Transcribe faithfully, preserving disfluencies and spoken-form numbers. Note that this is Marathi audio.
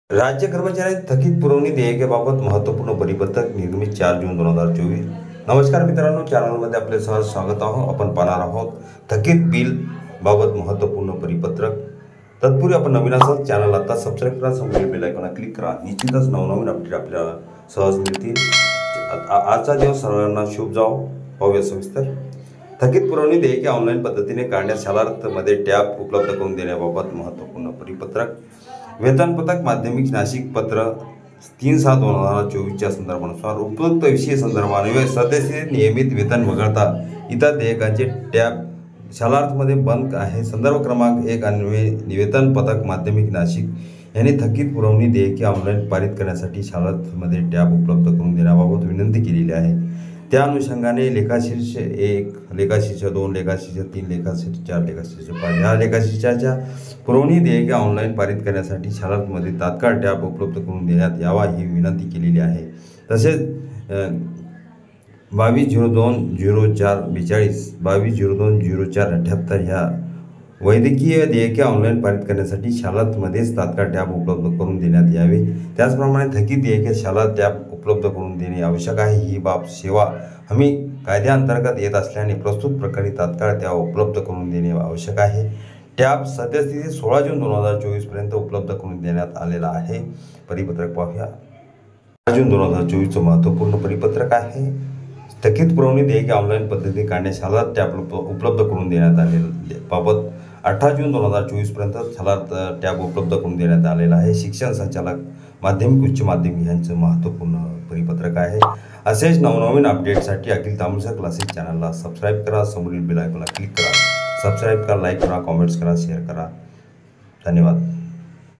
राज्य कर्मचारी थकीत पुरवणी देयकेबाबत महत्त्वपूर्ण परिपत्रक निर्मित चार जून दोन हजार चोवीस। नमस्कार मित्रांनो, चॅनलमध्ये आपले सहज स्वागत आहे। आपण पाहणार आहोत थकीत बिल बाबत महत्त्वपूर्ण परिपत्रक। तत्पूर्वी आपण नवीन असाल चॅनल आता सबस्क्राईब करा, समोरील बेल आयकॉन क्लिक करा। निश्चितच नवनवीन अपडेट आपल्याला सहज मिळतील। आजचा दिवस सर्वांना शुभ जाओ। पाहूया सविस्तर। थकीत पुरवणी देयके ऑनलाईन पद्धतीने काढण्यास शालार्थमध्ये टॅब उपलब्ध करून देण्याबाबत महत्त्वपूर्ण परिपत्रक। वेतनपत्रक माध्यमिक नाशिक पत्र तीन सात दोन हजार चोवीसच्या संदर्भानुसार उपयुक्त विषय संदर्भाने सदस्य नियमित वेतन वगळता इतर देयकांचे टॅब शालार्थमध्ये बंद आहे। संदर्भ क्रमांक एक अन्वये वेतनपत्रक माध्यमिक नाशिक यांनी थकीत पुरवणी देयके ऑनलाईन पारित करण्यासाठी शालार्थमध्ये टॅब उपलब्ध करून देण्याबाबत विनंती केलेली आहे। त्या अनुषंगाने लेखाशीर्ष एक, लेखाशीर्ष दोन, लेखाशीर्ष तीन, लेखाशीर्ष चार, लेखाशीर्ष पाच या लेखाशीर्षाच्या पुरवणी देयके ऑनलाईन पारित करण्यासाठी शालार्थमध्ये तात्काळ टॅब उपलब्ध करून देण्यात यावा ही विनंती केलेली आहे। तसेच बावीस झिरो दोन झिरो चार बेचाळीस, बावीस झिरो दोन झिरो चार अठ्ठ्याहत्तर ह्या वैद्यकीय देयके ऑनलाईन पारित करण्यासाठी शालार्थमध्येच तात्काळ टॅब उपलब्ध करून देण्यात यावे। त्याचप्रमाणे थकीत देयके शालार्थ टॅब उपलब्ध करून देणे आवश्यक आहे। ही बाब सेवा हमी कायद्याअंतर्गत येत असल्याने प्रस्तुत प्रकरणी तात्काळ टॅब उपलब्ध करून देणे आवश्यक आहे। टॅब सद्यस्थितीत सोळा जून दोन हजार चोवीस पर्यंत उपलब्ध करून देण्यात आलेला आहे। परिपत्रक पाहूया। जून दोन हजार चोवीसचं महत्त्वपूर्ण परिपत्रक आहे। थकीत पुरवणी देयके ऑनलाईन पद्धतीने काढण्यास शालार्थ टॅब उपलब्ध करून देण्यात आलेल्या बाबत अठरा जून दोन हजार चोवीस पर्यंत शालार्थ टॅब उपलब्ध करून देण्यात आलेला आहे। शिक्षण संचालक माध्यमिक उच्च माध्यमिक यांचं महत्त्वपूर्ण परिपत्रक आहे। असेच नवनवीन अपडेटसाठी अखिल तांबुळसर क्लासेस चॅनलला सबस्क्राईब करा, समोरील बेल आयकॉनला क्लिक करा। सबस्क्राईब करा, लाईक करा, कॉमेंट्स करा, शेअर करा। धन्यवाद।